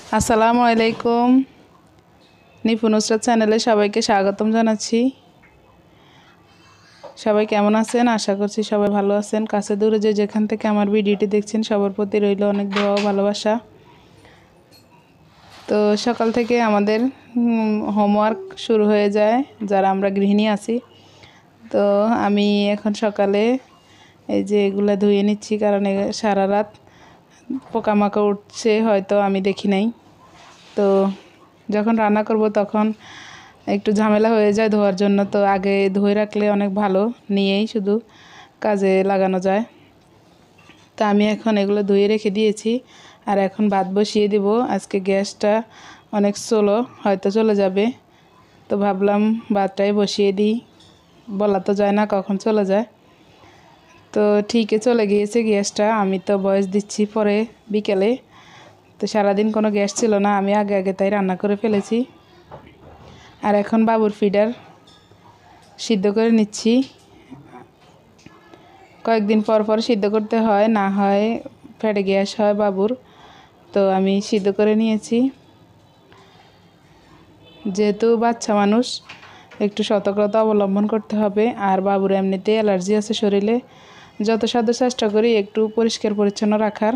আসসালামু আলাইকুম। নিপু নুসরাত চ্যানেলে সবাইকে স্বাগতম জানাচ্ছি। সবাই কেমন আছেন? আশা করছি সবাই ভালো আছেন। কাছে দূরে যে যেখান থেকে আমার ভিডিওটি দেখছেন সবার প্রতি রইল অনেক দোয়া ও ভালোবাসা। তো সকাল থেকে আমাদের হোমওয়ার্ক শুরু হয়ে যায় যারা আমরা গৃহিণী আছি। তো আমি এখন সকালে এই যে এগুলো ধুয়ে নিচ্ছি, কারণ সারা রাত পোকামাকড় উঠছে, হয়তো আমি দেখি নাই। তো যখন রান্না করব তখন একটু ঝামেলা হয়ে যায় ধোয়ার জন্য, তো আগে ধুয়ে রাখলে অনেক ভালো, নিয়েই শুধু কাজে লাগানো যায়। তো আমি এখন এগুলো ধুয়ে রেখে দিয়েছি আর এখন ভাত বসিয়ে দিব। আজকে গ্যাসটা অনেক স্লো, হয়তো চলে যাবে, তো ভাবলাম ভাতটাই বসিয়ে দিই, বলা তো যায় না কখন চলে যায়। তো ঠিকই চলে গিয়েছে গ্যাসটা। আমি তো বয়স দিচ্ছি পরে বিকেলে, তো সারাদিন কোনো গ্যাস ছিল না, আমি আগে আগে তাই রান্না করে ফেলেছি। আর এখন বাবুর ফিডার সিদ্ধ করে নিচ্ছি। কয়েকদিন পর পর সিদ্ধ করতে হয়, না হয় পেটে গ্যাস হয় বাবুর। তো আমি সিদ্ধ করে নিয়েছি। যেহেতু বাচ্চা মানুষ, একটু সতর্কতা অবলম্বন করতে হবে। আর বাবুর এমনিতে অ্যালার্জি আছে শরীরে, যত সাধ্য চেষ্টা করি একটু পরিষ্কার পরিচ্ছন্ন রাখার।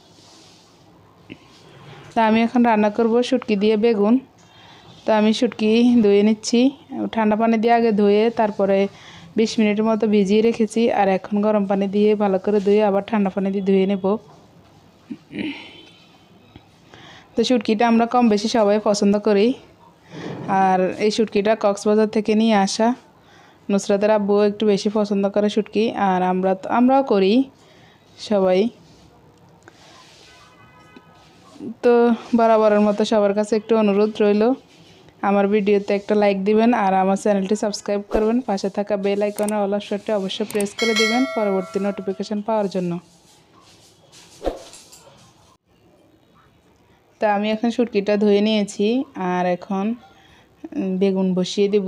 তা আমি এখন রান্না করব শুটকি দিয়ে বেগুন। তো আমি শুটকি ধুয়ে নিচ্ছি, ঠান্ডা পানি দিয়ে আগে ধুয়ে তারপরে 20 মিনিটের মতো ভিজিয়ে রেখেছি। আর এখন গরম পানি দিয়ে ভালো করে ধুয়ে আবার ঠান্ডা পানি দিয়ে ধুয়ে নেব। তো শুটকিটা আমরা কম বেশি সবাই পছন্দ করি। আর এই শুটকিটা কক্সবাজার থেকে নিয়ে আসা। নুসরাতের আব্বু একটু বেশি পছন্দ করে শুটকি, আর আমরাও করি সবাই। তো বরাবরের মতো সবার কাছে একটু অনুরোধ রইল, আমার ভিডিওতে একটা লাইক দিবেন আর আমার চ্যানেলটি সাবস্ক্রাইব করবেন। পাশে থাকা বেল আইকনের অল অপশনটি অবশ্যই প্রেস করে দিবেন পরবর্তী নোটিফিকেশন পাওয়ার জন্য। তা আমি এখন শুটকিটা ধুয়ে নিয়েছি আর এখন বেগুন বসিয়ে দিব।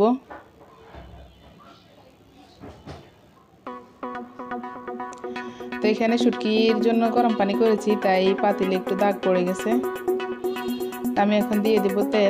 তো এখানে শুটকির জন্য গরম পানি করেছি, তাই পাতিলে একটু দাগ পড়ে গেছে। আমি এখন দিয়ে দেব তেল।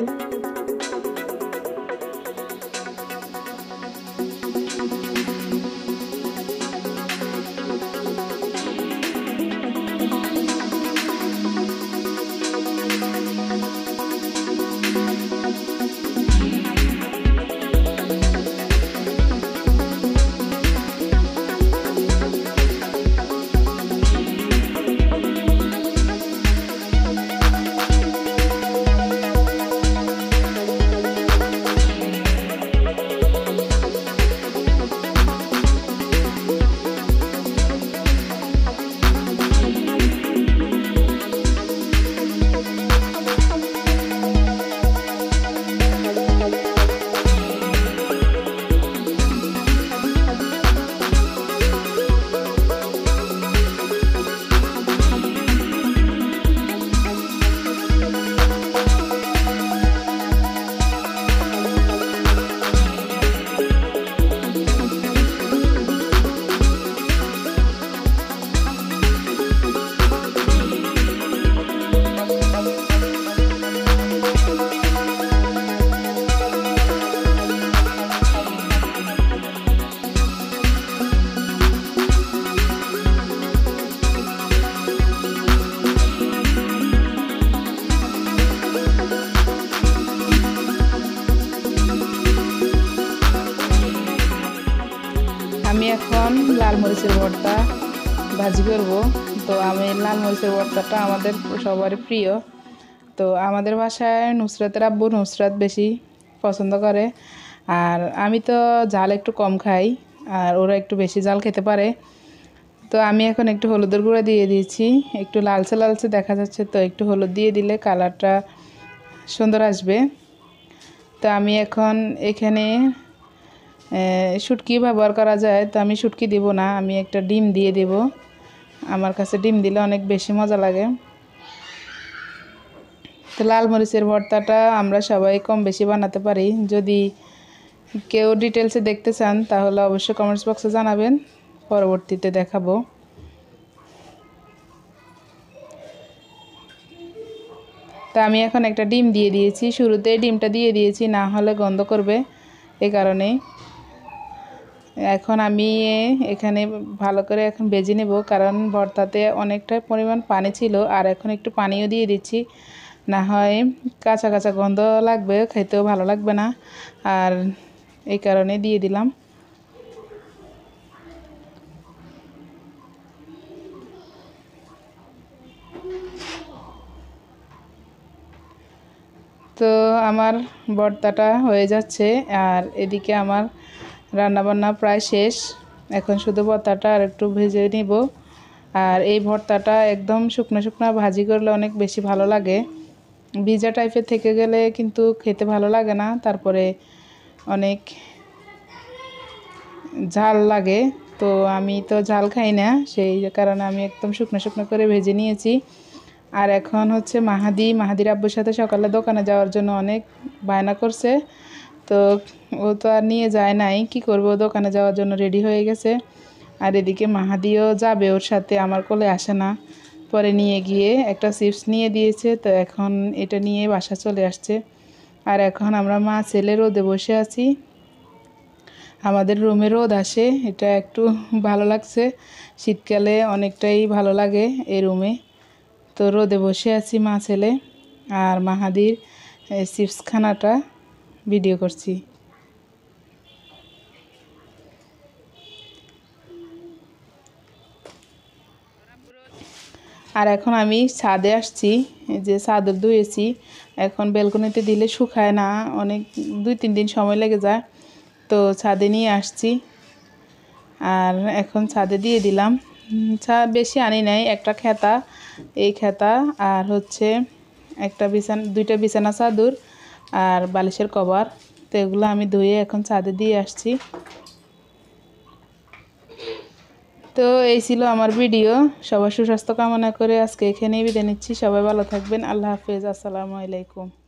আমি এখন লাল মরিচের ভর্তা ভাজি করব। তো আমি লাল মরিচের ভর্তাটা আমাদের সবারই প্রিয়। তো আমাদের বাসায় নুসরাতের আব্বু নুসরাত বেশি পছন্দ করে, আর আমি তো ঝাল একটু কম খাই, আর ওরা একটু বেশি ঝাল খেতে পারে। তো আমি এখন একটু হলুদের গুঁড়া দিয়ে দিয়েছি, একটু লালচে লালচে দেখা যাচ্ছে, তো একটু হলুদ দিয়ে দিলে কালারটা সুন্দর আসবে। তো আমি এখন এখানে শুটকি ব্যবহার করা যায়, তো আমি শুটকি দিব না, আমি একটা ডিম দিয়ে দেব। আমার কাছে ডিম দিলে অনেক বেশি মজা লাগে। তো লাল মরিচের ভর্তাটা আমরা সবাই কম বেশি বানাতে পারি। যদি কেউ ডিটেলসে দেখতে চান তাহলে অবশ্যই কমেন্টস বক্সে জানাবেন, পরবর্তীতে দেখাবো। তো তো আমি এখন একটা ডিম দিয়ে দিয়েছি, শুরুতেই ডিমটা দিয়ে দিয়েছি, না হলে গন্ধ করবে, এই কারণে। এখন আমি এখানে ভালো করে এখন ভেজে নেব, কারণ ভর্তাতে অনেকটা পরিমাণ পানি ছিল, আর এখন একটু পানিও দিয়ে দিচ্ছি, না হয় কাঁচা কাঁচা গন্ধ লাগবে, খেতেও ভালো লাগবে না, আর এই কারণে দিয়ে দিলাম। তো আমার ভর্তাটা হয়ে যাচ্ছে, আর এদিকে আমার রান্নাবান্না প্রায় শেষ। এখন শুধু ভর্তাটা আর একটু ভেজে নিব। আর এই ভর্তাটা একদম শুকনো শুকনো ভাজি করলে অনেক বেশি ভালো লাগে, ভিজা টাইপের থেকে গেলে কিন্তু খেতে ভালো লাগে না, তারপরে অনেক ঝাল লাগে। তো আমি তো ঝাল খাই না, সেই কারণে আমি একদম শুকনো শুকনো করে ভেজে নিয়েছি। আর এখন হচ্ছে মাহাদির আব্বুর সাথে সকালে দোকানে যাওয়ার জন্য অনেক বায়না করছে, তো ও তো আর নিয়ে যায় নাই, কি করব, দোকানে যাওয়ার জন্য রেডি হয়ে গেছে। আর এদিকে মাহাদিও যাবে ওর সাথে, আমার কোলে আসে না, পরে নিয়ে গিয়ে একটা চিপস নিয়ে দিয়েছে, তো এখন এটা নিয়ে বাসা চলে আসছে। আর এখন আমরা মা ছেলে রোদে বসে আছি, আমাদের রুমে রোদ আসে, এটা একটু ভালো লাগছে, শীতকালে অনেকটাই ভালো লাগে এই রুমে। তো রোদে বসে আছি মা ছেলে, আর মাহাদির চিপস খানাটা ভিডিও করছি। আর এখন আমি ছাদে আসছি, এই যে চাদর ধুয়েছি, এখন বেলকনিতে দিলে শুকায় না, অনেক 2-3 দিন সময় লেগে যায়, তো ছাদে নিয়ে আসছি। আর এখন ছাদে দিয়ে দিলাম, বেশি আনি নাই, একটা খেতা, এই খেতা, আর হচ্ছে দুইটা বিছানা চাদর আর বালিশের কভার, তো এগুলো আমি ধুয়ে এখন ছাদে দিয়ে আসছি। তো এই ছিল আমার ভিডিও, সবার সুস্বাস্থ্য কামনা করে আজকে এখানেই বিদায় নিচ্ছি। সবাই ভালো থাকবেন, আল্লাহ হাফেজ, আসসালামু আলাইকুম।